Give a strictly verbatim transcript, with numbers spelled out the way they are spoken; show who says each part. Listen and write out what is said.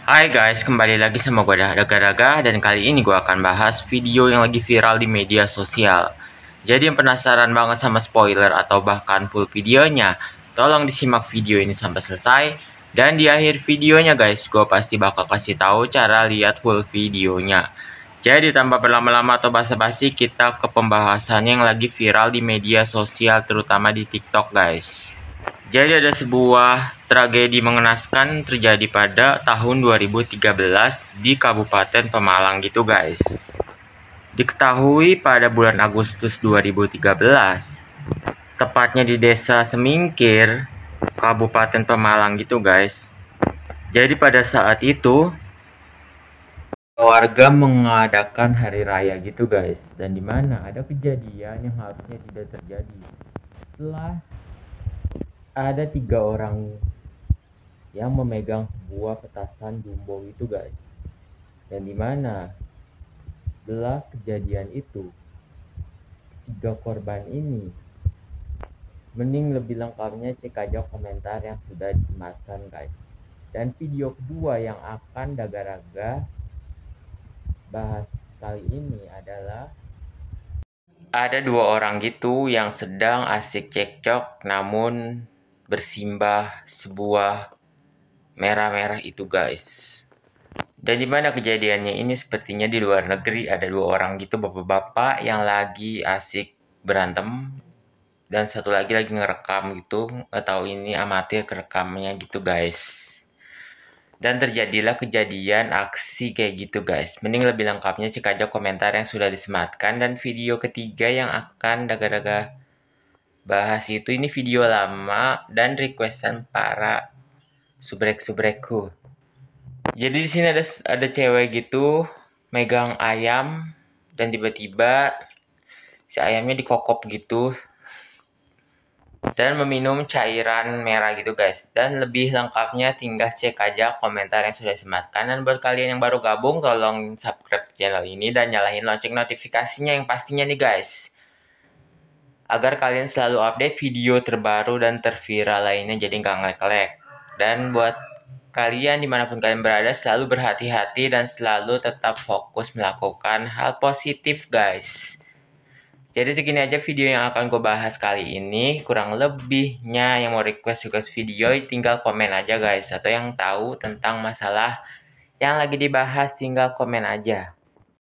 Speaker 1: Hai guys, kembali lagi sama gue Daga-Daga dan kali ini gue akan bahas video yang lagi viral di media sosial. Jadi yang penasaran banget sama spoiler atau bahkan full videonya, tolong disimak video ini sampai selesai. Dan di akhir videonya guys, gue pasti bakal kasih tahu cara lihat full videonya. Jadi tanpa berlama-lama atau basa-basi, kita ke pembahasan yang lagi viral di media sosial terutama di TikTok guys. Jadi ada sebuah tragedi mengenaskan terjadi pada tahun dua ribu tiga belas di Kabupaten Pemalang gitu guys. Diketahui pada bulan Agustus dua ribu tiga belas, tepatnya di desa Semingkir, Kabupaten Pemalang gitu guys. Jadi pada saat itu warga mengadakan hari raya gitu guys, dan di mana ada kejadian yang harusnya tidak terjadi. Setelah ada tiga orang yang memegang sebuah petasan jumbo itu guys, dan dimana setelah kejadian itu tiga korban ini, mending lebih lengkapnya cek aja komentar yang sudah disematkan guys. Dan video kedua yang akan Daga-Daga bahas kali ini adalah ada dua orang gitu yang sedang asik cekcok namun bersimbah sebuah merah-merah itu guys. Dan dimana kejadiannya ini sepertinya di luar negeri, ada dua orang gitu bapak-bapak yang lagi asik berantem dan satu lagi lagi ngerekam gitu, nggak tahu ini amatir kerekamnya gitu guys. Dan terjadilah kejadian aksi kayak gitu guys. Mending lebih lengkapnya cek aja komentar yang sudah disematkan. Dan video ketiga yang akan Daga-Daga bahas itu ini video lama dan requestan para subrek-subrekku. Jadi di sini ada ada cewek gitu megang ayam dan tiba-tiba si ayamnya dikokop gitu dan meminum cairan merah gitu guys. Dan lebih lengkapnya tinggal cek aja komentar yang sudah disematkan. Dan buat kalian yang baru gabung, tolong subscribe channel ini dan nyalain lonceng notifikasinya yang pastinya nih guys, agar kalian selalu update video terbaru dan terviral lainnya jadi nggak ngelek-ngelek. Dan buat kalian dimanapun kalian berada, selalu berhati-hati dan selalu tetap fokus melakukan hal positif guys. Jadi segini aja video yang akan gue bahas kali ini. Kurang lebihnya yang mau request request video tinggal komen aja guys. Atau yang tahu tentang masalah yang lagi dibahas tinggal komen aja.